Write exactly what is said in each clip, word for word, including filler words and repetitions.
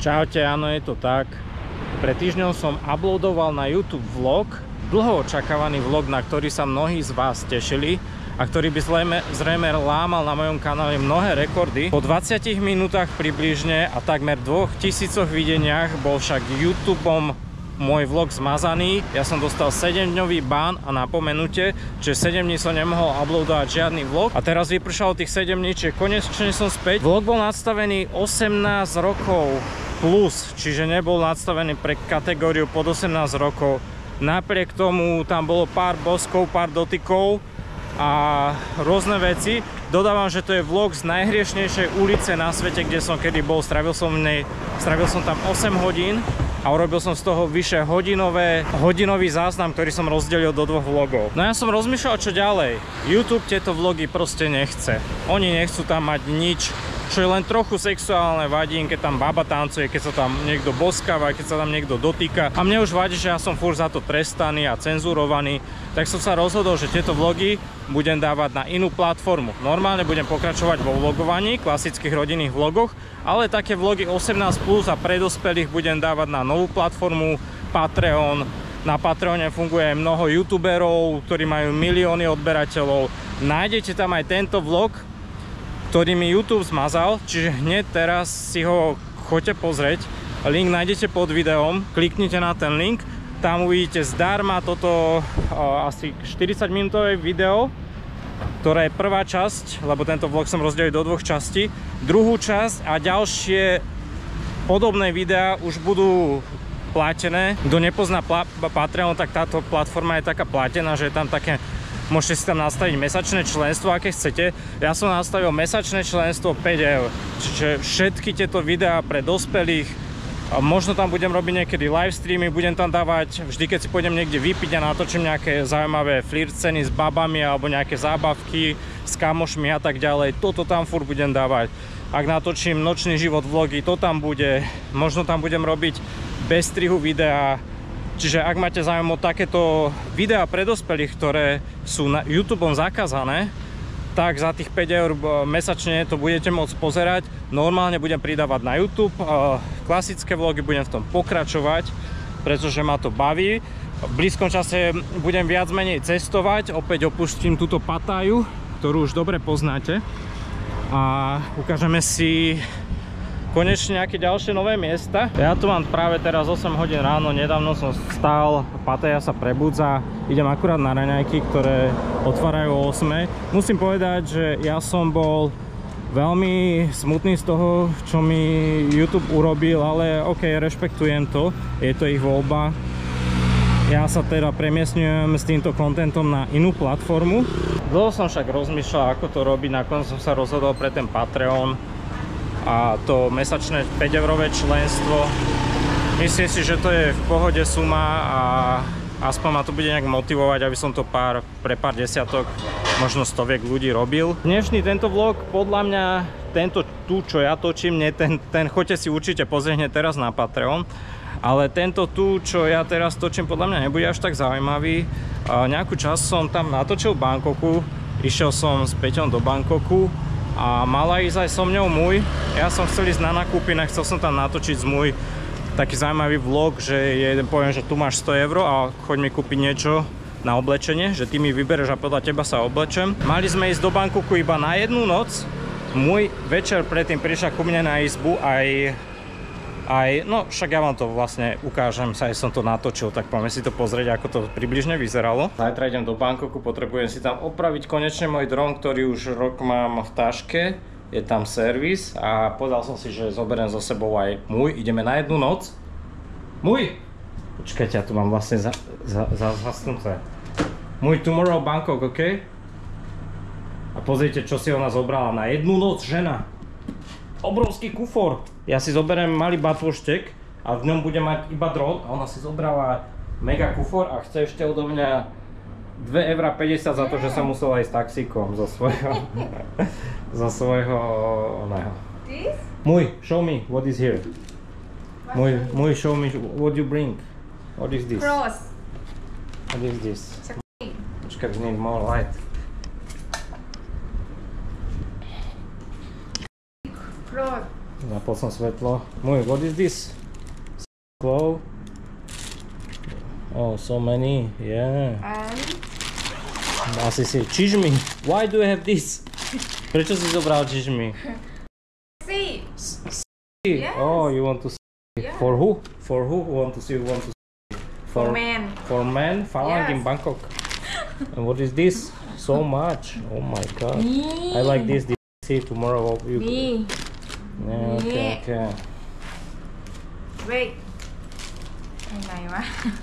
Čaute, áno, je to tak. Pred týždňom som uploadoval na YouTube vlog, dlho očakávaný vlog, na ktorý sa mnohí z vás tešili a ktorý by zrejme, zrejme lámal na mojom kanále mnohé rekordy. Po dvadsiatich minútach približne a takmer dvoch tisícoch videniach bol však YouTubeom môj vlog zmazaný. Ja som dostal sedemdňový ban a napomenutie, že sedem dní som nemohol uploadovať žiadny vlog. A teraz vypršalo tých sedem dní, čiže konečne som späť. Vlog bol nastavený osemnásť rokov plus, čiže nebol nastavený pre kategóriu pod osemnásť rokov. Napriek tomu tam bolo pár boskov, pár dotykov a rôzne veci. Dodávam, že to je vlog z najhriešnejšej ulice na svete, kde som kedy bol. Strávil som, nej, strávil som tam osem hodín a urobil som z toho vyše hodinové, hodinový záznam, ktorý som rozdelil do dvoch vlogov. No ja som rozmýšľal, čo ďalej. YouTube tieto vlogy proste nechce. Oni nechcú tam mať nič, čo je len trochu sexuálne, vadí, keď tam baba tancuje, keď sa tam niekto boskáva, keď sa tam niekto dotýka. A mne už vadí, že ja som furt za to trestaný a cenzurovaný. Tak som sa rozhodol, že tieto vlogy budem dávať na inú platformu. Normálne budem pokračovať vo vlogovaní, klasických rodinných vlogoch, ale také vlogy osemnásť plus a pre dospelých budem dávať na novú platformu Patreon. Na Patreone funguje mnoho youtuberov, ktorí majú milióny odberateľov. Nájdete tam aj tento vlog, ktorý mi YouTube zmazal, čiže hneď teraz si ho choďte pozrieť. Link nájdete pod videom, kliknite na ten link, tam uvidíte zdarma toto uh, asi štyridsať minútové video, ktoré je prvá časť, lebo tento vlog som rozdelil do dvoch častí. Druhú časť a ďalšie podobné videá už budú platené. Kto nepozná Patreon, tak táto platforma je taká platená, že je tam také. Môžete si tam nastaviť mesačné členstvo, aké chcete. Ja som nastavil mesačné členstvo päť eur. Čiže všetky tieto videá pre dospelých, možno tam budem robiť niekedy live streamy, budem tam dávať, vždy keď si pôjdem niekde vypiť a natočím nejaké zaujímavé flirt scény s babami alebo nejaké zábavky s kamošmi a tak ďalej. Toto tam furt budem dávať. Ak natočím nočný život vlogy, to tam bude. Možno tam budem robiť bez strihu videá. Čiže ak máte záujem o takéto videá pre dospelých, ktoré sú na YouTubeom zakázané, tak za tých päť eur mesačne to budete môcť pozerať. Normálne budem pridávať na YouTube. Klasické vlogy budem v tom pokračovať, pretože ma to baví. V blízkom čase budem viac menej cestovať. Opäť opustím túto Pattaju, ktorú už dobre poznáte. A ukážeme si konečne nejaké ďalšie nové miesta. Ja tu mám práve teraz osem hodín ráno, nedávno som vstal, Pattaja sa prebudza, idem akurát na raňajky, ktoré otvárajú o ôsmej. Musím povedať, že ja som bol veľmi smutný z toho, čo mi YouTube urobil, ale ok, rešpektujem to, je to ich voľba. Ja sa teda premiestňujem s týmto kontentom na inú platformu. Dlho som však rozmýšľal, ako to robiť, nakoniec som sa rozhodol pre ten Patreon a to mesačné päť eurové členstvo. Myslím si, že to je v pohode suma a aspoň ma to bude nejak motivovať, aby som to pár, pre pár desiatok, možno stoviek ľudí robil. Dnešný tento vlog, podľa mňa, tento tu, čo ja točím, nie, ten, ten choďte si určite pozrieť teraz na Patreon, ale tento tu, čo ja teraz točím, podľa mňa nebude až tak zaujímavý. A nejakú časť som tam natočil v Bangkoku, išiel som s Peťom do Bangkoku a mala ísť aj so mňou môj. Ja som chcel ísť na nákupy, chcel som tam natočiť z môj taký zaujímavý vlog, že jeden poviem, že tu máš sto eur a choď mi kúpiť niečo na oblečenie, že ty mi vybereš a podľa teba sa oblečem. Mali sme ísť do Bangkoku iba na jednu noc. Môj večer predtým prišla ku mne na izbu aj Aj, no však ja vám to vlastne ukážem, sa aj som to natočil, tak poďme si to pozrieť, ako to približne vyzeralo. Zajtra idem do Bangkoku, potrebujem si tam opraviť konečne môj dron, ktorý už rok mám v taške. Je tam servis a povedal som si, že zoberiem so sebou aj môj. Ideme na jednu noc. Môj! Počkajte, ja tu mám vlastne za, za, za, zasnuté. Môj Tomorrow Bangkok, ok? A pozrite, čo si ona zobrala na jednu noc, žena. Obrovský kufor. Ja si zoberiem malý batvoštek a v ňom budem mať iba dron a ona si zobrala mega kufor a chce ešte odo mňa dve eurá päťdesiat za to, že som musel ísť taxíkom zo svojho zo svojho oného. This? Môj, show me what is here. Môj, môj, show me what you bring. What is this? Cross. What is this? Počkaj, we need more light. Cross. Zapol som svetlo. Môj, what is this? Glow? Oh, so many, yeah. And Asi si, čižmy. Why do you have this? Prečo si zobral čižmy? see. Yes. Oh, you want to see? Yeah. For who? For who want to see? Want to see? For men. For men? Found in Yes. Bangkok. And what is this? So much. Oh my god. Me. I like this. this see tomorrow. You... Me. Yeah, okay, Me. okay. Wait. Cái này quá.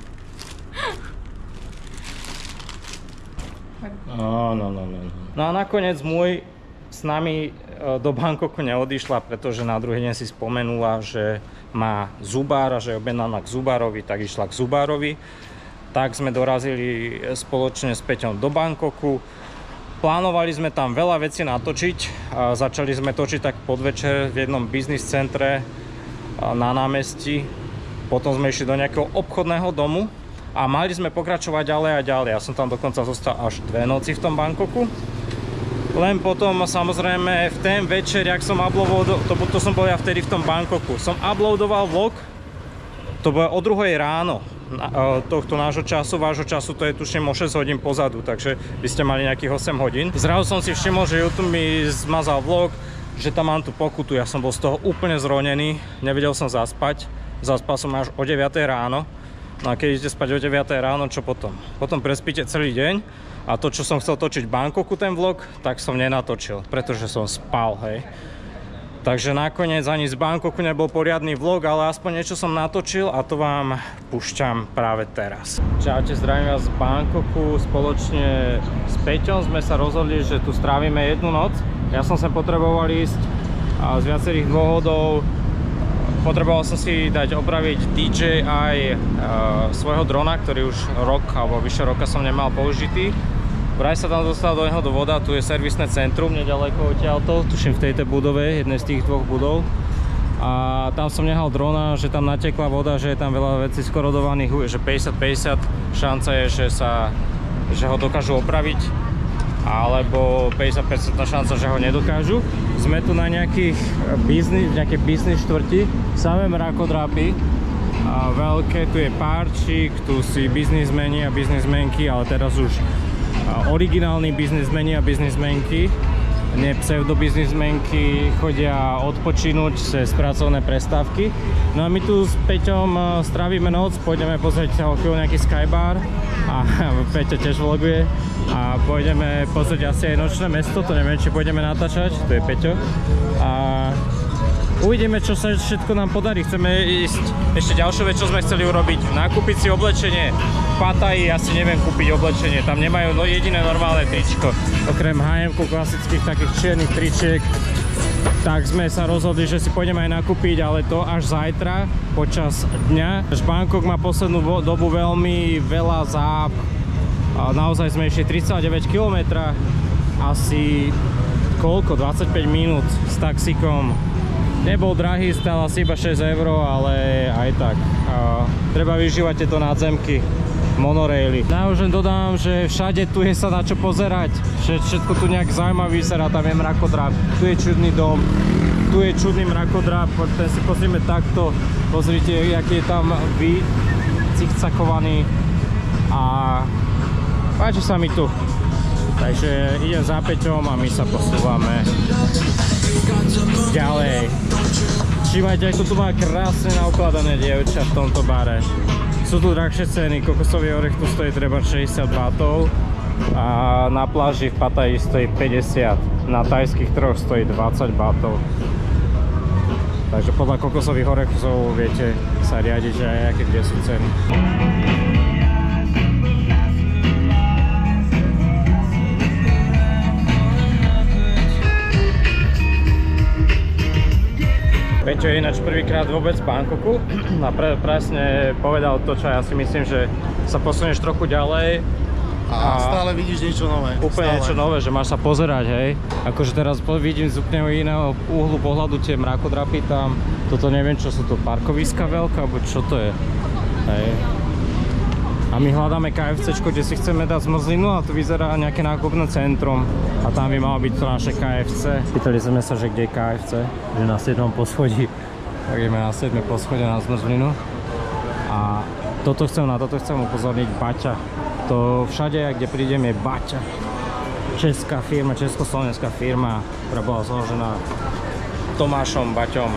No, no, no, no. No a nakoniec môj s nami do Bangkoku neodišla, pretože na druhý deň si spomenula, že má zubára, že je objednaná k zubárovi, tak išla k zubárovi. Tak sme dorazili spoločne s Peťom do Bangkoku. Plánovali sme tam veľa vecí natočiť. A začali sme točiť tak podvečer v jednom business centre na námestí. Potom sme išli do nejakého obchodného domu a mali sme pokračovať ďalej a ďalej. Ja som tam dokonca zostal až dve noci v tom Bangkoku. Len potom samozrejme v ten večer, jak som uploadoval, to, to som bol ja vtedy v tom Bangkoku, som uploadoval vlog, to bolo o druhej ráno tohto nášho času, vášho času to je tuším o šesť hodín pozadu, takže by ste mali nejakých osem hodín. Zrazu som si všimol, že YouTube mi zmazal vlog, že tam mám tú pokutu, ja som bol z toho úplne zronený, nevedel som zaspať, zaspal som až o deviatej ráno. No a keď idete spať o deviatej ráno, čo potom? Potom prespíte celý deň a to, čo som chcel točiť v Bangkoku, ten vlog, tak som nenatočil, pretože som spal, hej. Takže nakoniec ani z Bangkoku nebol poriadny vlog, ale aspoň niečo som natočil a to vám púšťam práve teraz. Čaute, zdravím vás z Bangkoku. Spoločne s Peťom sme sa rozhodli, že tu strávime jednu noc. Ja som sem potreboval ísť a z viacerých dôvodov. Potreboval som si dať opraviť dé jé í uh, svojho drona, ktorý už rok alebo vyše roka som nemal použitý. Vraj sa tam dostal do neho do voda, tu je servisné centrum nedaleko odtiaľto, tuším v tejto budove, jednej z tých dvoch budov. A tam som nehal drona, že tam natekla voda, že je tam veľa vecí skorodovaných, že päťdesiat päťdesiat šanca je, že, sa, že ho dokážu opraviť, alebo päťdesiat percent šanca, že ho nedokážu. Sme tu na nejakých biznis, nejaké biznis štvrti, samé mrakodrapy. A veľké, tu je párčik, tu si biznismeni a biznismenky, ale teraz už originálni biznismeni a biznismenky, nie pseudobiznismenky, chodia odpočinúť cez pracovné prestávky. No a my tu s Peťom strávime noc, pôjdeme pozrieť nejaký skybar a Peťo tiež vloguje a pôjdeme pozrieť asi aj nočné mesto, to neviem, či pôjdeme natáčať, to je Peťo. A uvidíme, čo sa všetko nám podarí. Chceme ísť ešte ďalšie vec, čo sme chceli urobiť. Nakúpiť si oblečenie. V Pattaji asi neviem kúpiť oblečenie. Tam nemajú no jediné normálne tričko. Okrem há emku klasických takých čiernych tričiek. Tak sme sa rozhodli, že si pôjdeme aj nakúpiť, ale to až zajtra, počas dňa. Bangkok má poslednú dobu veľmi veľa záp. Naozaj sme išli tridsaťdeväť kilometrov. Asi koľko? dvadsaťpäť minút s taxíkom. Nebol drahý, stál asi iba šesť eur, ale aj tak. A treba využívať tieto nádzemky, monoraily. Ja už len dodám, že všade tu je sa na čo pozerať. Všetko tu nejak zaujímavé vyzerá, tam je mrakodrap, tu je čudný dom, tu je čudný mrakodrap, ten si pozrieme takto, pozrite, aký je tam vid, cikcakovaný a páči sa mi tu. Takže idem za Peťom a my sa posúvame ďalej. Všimajte, ako tu má krásne naukladané dievča v tomto bare. Sú tu drahšie ceny, kokosový orech tu stojí treba šesťdesiat batov a na pláži v Pattaji stojí päťdesiat. Na tajských trhoch stojí dvadsať batov. Takže podľa kokosových orechov viete sa riadiť, že aj aké kde sú ceny. Peťo je ináč prvýkrát vôbec v Bangkoku a pre, presne povedal to, čo ja si myslím, že sa posunieš trochu ďalej a, a stále vidíš niečo nové. Úplne stále. Niečo nové, že máš sa pozerať, hej. Akože teraz vidím z úplne iného uhlu pohľadu tie mrakodrapy tam. Toto neviem, čo sú to, parkoviska veľká, alebo čo to je, hej. A my hľadáme KFCčko, kde si chceme dať zmrzlinu a tu vyzerá nejaké nákupné centrum. A tam by malo byť to naše K F C. Pýtali sme sa, že kde je K F C, že na siedmom poschodí. Tak ideme na siedmom poschodí na zmrzlinu. A toto chcem, na toto chcem upozorniť Baťa. To všade, kde prídem, je Baťa. Česká firma, československá firma, ktorá bola založená Tomášom Baťom.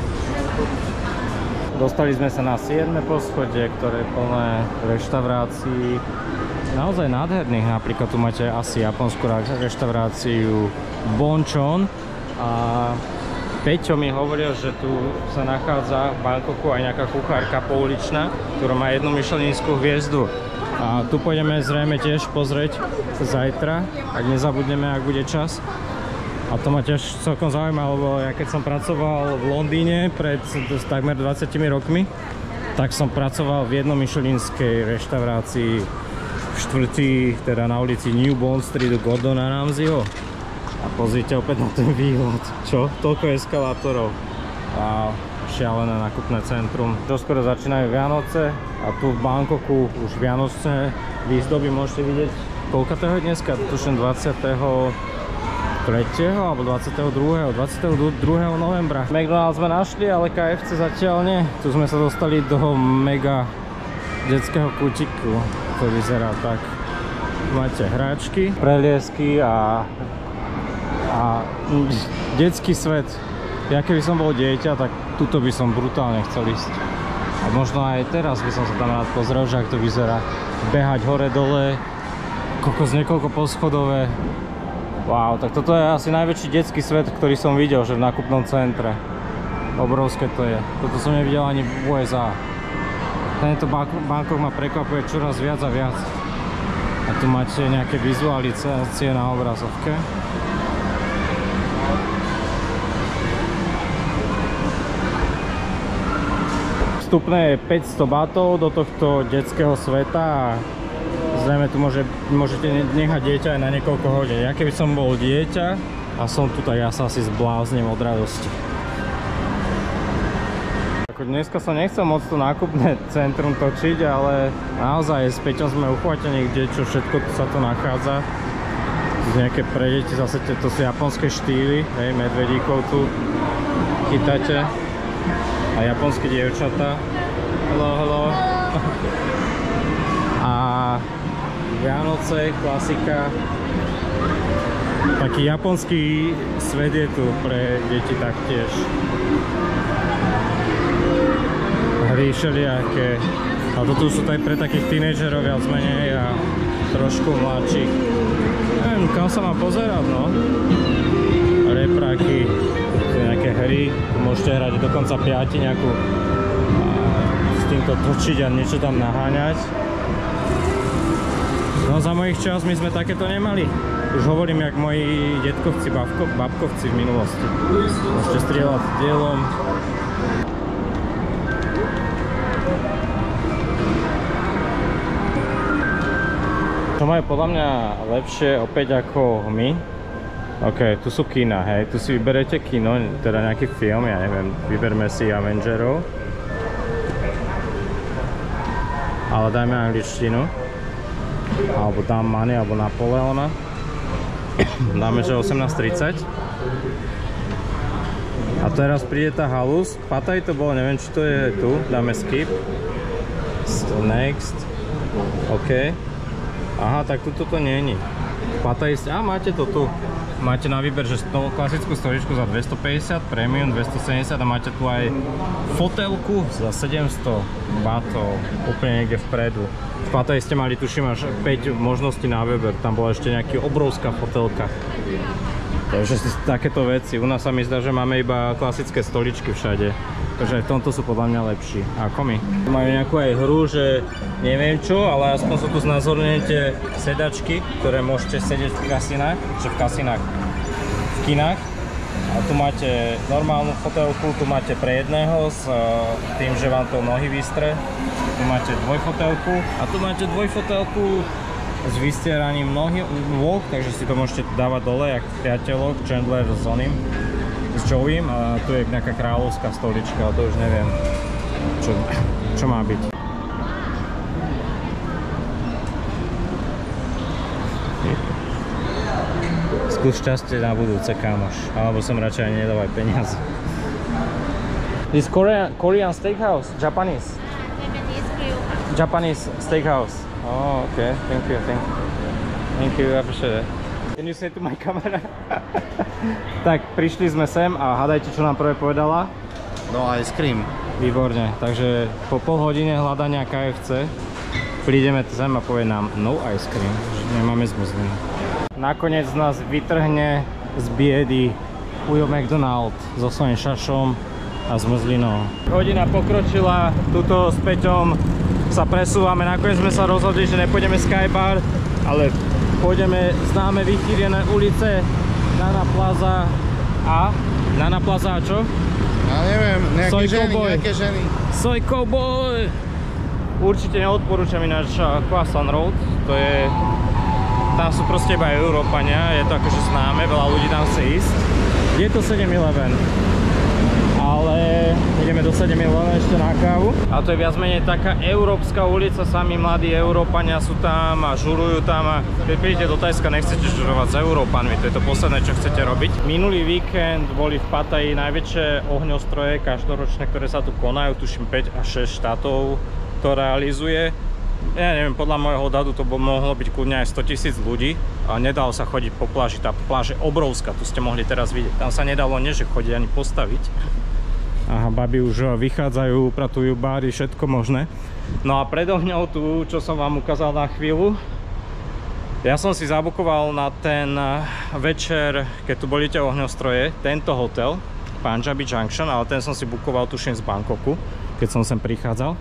Dostali sme sa na siedme poschodie, ktoré je plné reštaurácií. Naozaj nádherných, napríklad tu máte asi japonskú reštauráciu Bonchon. A Peťo mi hovoril, že tu sa nachádza v Bangkoku aj nejaká kuchárka pouličná, ktorá má jednu michelinskú hviezdu. A tu pôjdeme zrejme tiež pozrieť zajtra, ak nezabudneme, ak bude čas. A to ma tiež celkom zaujíma, lebo ja keď som pracoval v Londýne pred takmer dvadsiatimi rokmi, tak som pracoval v jednom michelinskej reštaurácii v štvrtí, teda na ulici New Bond Street u Gordona Ramsayho. A pozrite opäť na ten výhľad. Čo? Toľko eskalátorov. Wow, šialené nákupné centrum. Doskoro začínajú Vianoce a tu v Bangkoku už vianočné výzdoby môžete vidieť. Koľkatého dneska? Tuším dvadsiateho tretieho alebo dvadsiateho druhého. dvadsiateho druhého novembra. McDonald's sme našli, ale K F C zatiaľ nie. Tu sme sa dostali do mega detského kútiku. To vyzerá tak. Máte hráčky, preliesky a, a detský svet. Ja keby som bol dieťa, tak tuto by som brutálne chcel ísť. A možno aj teraz by som sa tam rád pozrel, že ak to vyzerá. Behať hore dole, kokos niekoľko poschodové. Wow, tak toto je asi najväčší detský svet, ktorý som videl, že v nákupnom centre. Obrovské to je. Toto som nevidel ani v U S A. Tento Bangkok ma prekvapuje čoraz viac a viac. A tu máte nejaké vizualizácie na obrazovke. Vstupné je päťsto batov do tohto detského sveta a zrejme tu môže, môžete nechať dieťa aj na niekoľko hodín. Ja keby som bol dieťa a som tu, tak ja sa asi zbláznem od radosti. Ako dneska som nechcel moc to nákupné centrum točiť, ale naozaj s Peťom sme uchvátení, kde čo všetko sa tu nachádza. Tu nejaké pre deti, zase to sú japonské štýly, hej, medvedíkov tu chytáte. A japonské dievčatá. Hello, hello. A Vianoce, klasika. Taký japonský svet je tu pre deti taktiež. Hry všelijaké. A toto sú aj pre takých tínedžerov viac menej a trošku mladších. Neviem, kam sa mám pozerať, no. Repráky, nejaké hry. Tu môžete hrať dokonca piati nejakú a s týmto točiť a niečo tam naháňať. No za mojich čas my sme takéto nemali. Už hovorím, jak moji detkovci, babko, babkovci v minulosti. Môžete strieľať dielom. Čo majú podľa mňa lepšie opäť ako my? Ok, tu sú kina, hej, tu si vyberete kino, teda nejaký film, ja neviem, vyberme si Avengerov. Ale dajme angličtinu. Alebo dám Money, alebo Napoleona. Dáme, že osemnásť tridsať. A teraz príde tá halus. Pataj to bolo, neviem, či to je tu. Dáme skip. Next. OK. Aha, tak tu toto nie je. Pataj, a máte to tu. Máte na výber, že to klasickú stoličku za dvestopäťdesiat, premium dvestosedemdesiat a máte tu aj fotelku za sedemsto batov, úplne niekde vpredu. V Pattaji ste mali, tuším, až päť možností na výber, tam bola ešte nejaká obrovská fotelka. Takže takéto veci, u nás sa mi zdá, že máme iba klasické stoličky všade. Takže v tomto sú podľa mňa lepší. Ako my. Majú nejakú aj hru, že neviem čo, ale aspoň sú tu znázornené tie sedačky, ktoré môžete sedieť v kasinách, že v kasinách, v kinách. A tu máte normálnu fotelku, tu máte pre jedného s tým, že vám to nohy vystre. Tu máte dvojfotelku a tu máte dvojfotelku s vystieraním nôh, takže si to môžete dávať dole, jak priateľok, Chandler s oným, s Joeym, a tu je nejaká kráľovská stolička, ale to už neviem, čo, čo má byť. Skús šťastie na budúce, kámoš. Alebo som radšej ani nedávaj peniaze. This Korean, Korean steakhouse? Japanese? Japanese grill. Japanese steakhouse. Oh, okay. Thank you, thank you. Thank you, I appreciate it. Can you say to my camera? Tak, prišli sme sem a hádajte, čo nám prvé povedala. No ice cream. Výborne, takže po pol hodine hľadania ká ef cé prídeme sem a povie nám no ice cream, že nemáme zmrzlinu. Nakoniec nás vytrhne z biedy Ujo McDonald so svojím šašom a zmrzlinou. Hodina pokročila, tuto s Peťom sa presúvame, nakoniec sme sa rozhodli, že nepôjdeme Skybar, ale pôjdeme známe vychýrené ulice Nana Plaza a Nana Plaza a čo? Ja neviem, nejaké Soy ženy, cowboy. nejaké ženy. Soy cowboy! Určite neodporúčam ináč Croissant Road, to je... Tam sú proste iba Európania, je to akože známe, veľa ľudí tam chce ísť. Je to sedem eleven, ale ideme do sedem eleven ešte na kávu. A to je viac menej taká európska ulica, sami mladí Európania sú tam a žurujú tam a keď prídete do Thajska, nechcete žurovať s Európanmi, to je to posledné, čo chcete robiť. Minulý víkend boli v Pattaji najväčšie ohňostroje každoročné, ktoré sa tu konajú, tuším päť až šesť štátov to realizuje. Ja neviem, podľa môjho odhadu to mohlo byť kľudne aj sto tisíc ľudí a nedalo sa chodiť po pláži, tá pláž je obrovská, tu ste mohli teraz vidieť, tam sa nedalo nie, že chodiť ani postaviť. Aha, baby už vychádzajú, upratujú báry, všetko možné. No a pred ohňou tu, čo som vám ukázal na chvíľu, ja som si zabukoval na ten večer, keď tu boli tie ohňostroje, tento hotel, Punjabi Junction, ale ten som si bukoval tuším z Bangkoku, keď som sem prichádzal.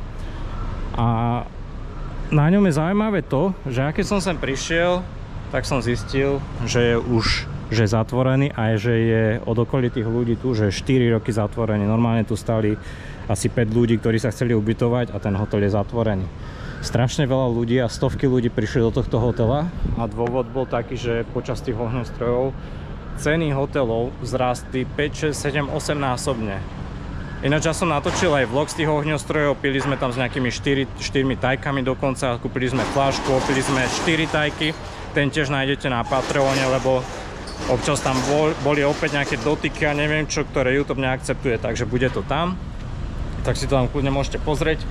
A na ňom je zaujímavé to, že keď som sem prišiel, tak som zistil, že je už že je zatvorený a že je od okolitých ľudí tu, že je štyri roky zatvorený. Normálne tu stali asi päť ľudí, ktorí sa chceli ubytovať a ten hotel je zatvorený. Strašne veľa ľudí a stovky ľudí prišli do tohto hotela a dôvod bol taký, že počas tých ohňostrojov ceny hotelov vzrástli päť, šesť, sedem, osem násobne. Ináč ja som natočil aj vlog z tých ohňostrojov, pili sme tam s nejakými štyrmi tajkami dokonca, kúpili sme fľašku, opili sme štyri tajky, ten tiež nájdete na Patreone, lebo občas tam boli opäť nejaké dotyky a neviem čo, ktoré YouTube neakceptuje, takže bude to tam, tak si to tam kľudne môžete pozrieť.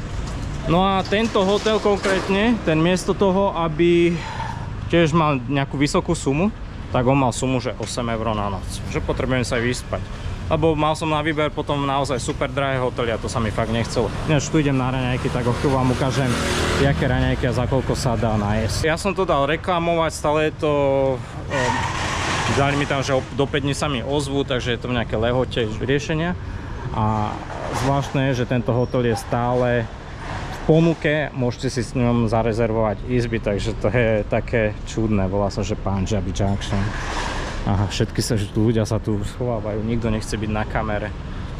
No a tento hotel konkrétne, ten miesto toho, aby tiež mal nejakú vysokú sumu, tak on mal sumu, že osem eur na noc, že potrebujem sa vyspať. Lebo mal som na výber potom naozaj super drahé hotely a to sa mi fakt nechcelo. Než tu idem na raňajky, tak o chvíľu vám ukážem, jaké raňajky a za koľko sa dá najesť. Ja som to dal reklamovať, stále je to... Um, dali mi tam, že do päť dní sa mi ozvú, takže je to v nejaké lehote riešenia. A zvláštne je, že tento hotel je stále v ponuke, môžete si s ňom zarezervovať izby, takže to je také čudné, volá sa, že Punjabi Junction. Aha, všetky sa, že ľudia sa tu schovávajú, nikto nechce byť na kamere.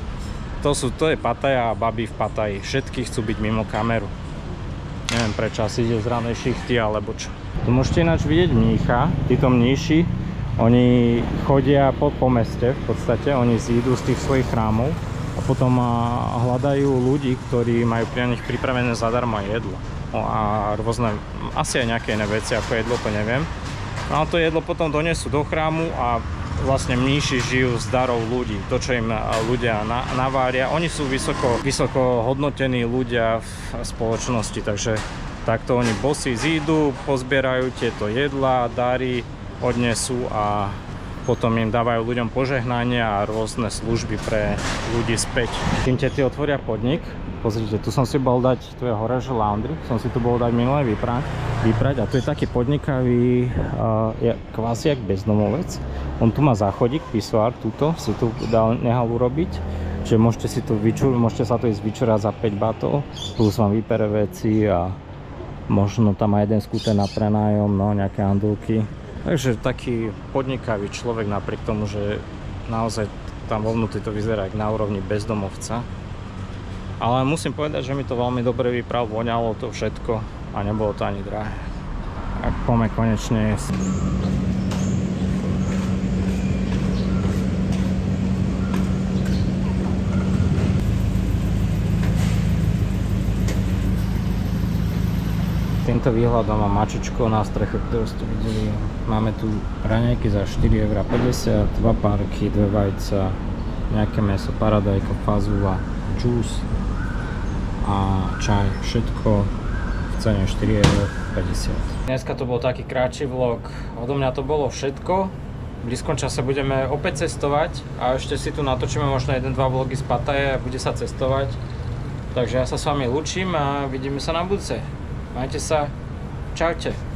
To sú, to je Pattaja a baby v Pattaji, všetky chcú byť mimo kameru. Neviem prečo, asi ide z ranej šichty alebo čo. Tu môžete ináč vidieť mnícha, títo mníši, oni chodia po, po meste v podstate, oni zídu z tých svojich chrámov a potom hľadajú ľudí, ktorí majú pri nich pripravené zadarmo jedlo. No a rôzne, asi aj nejaké iné veci ako jedlo, to neviem. No a to jedlo potom donesú do chrámu a vlastne mníši žijú z darov ľudí. To, čo im ľudia navária. Oni sú vysoko, vysoko hodnotení ľudia v spoločnosti, takže takto oni bosí zídu, pozbierajú tieto jedlá, dary, odnesú a potom im dávajú ľuďom požehnanie a rôzne služby pre ľudí späť. Kým ti otvoria podnik, pozrite, tu som si bol dať, tu je hore, že laundry, som si tu bol dať minulé vyprať, vyprať a tu je taký podnikavý, uh, je kvázi jak bezdomovec. On tu má záchodík, pisoár, túto si tu dal, nehal urobiť, že môžete si tu vyčur, môžete sa tu ísť vyčurať za päť batov, plus vám vypere veci a možno tam aj jeden skúter na prenájom, no nejaké handulky. Takže taký podnikavý človek napriek tomu, že naozaj tam vo vnútri to vyzerá na úrovni bezdomovca. Ale musím povedať, že mi to veľmi dobre vypral, voňalo to všetko a nebolo to ani drahé. Tak poďme konečne jesť. týmto výhľadom a mačičkou na streche, ktorú ste videli. Máme tu raňajky za štyri eurá päťdesiat, dva párky, dve vajca, nejaké mäso, paradajka, fazula, džús a čaj. Všetko v cene štyri eurá päťdesiat. Dneska to bol taký kratší vlog. Odo mňa to bolo všetko. V blízkom čase budeme opäť cestovať a ešte si tu natočíme možno jeden dva vlogy z Pattaje a bude sa cestovať. Takže ja sa s vami lúčim a vidíme sa na budúce. Majte sa. Čaute.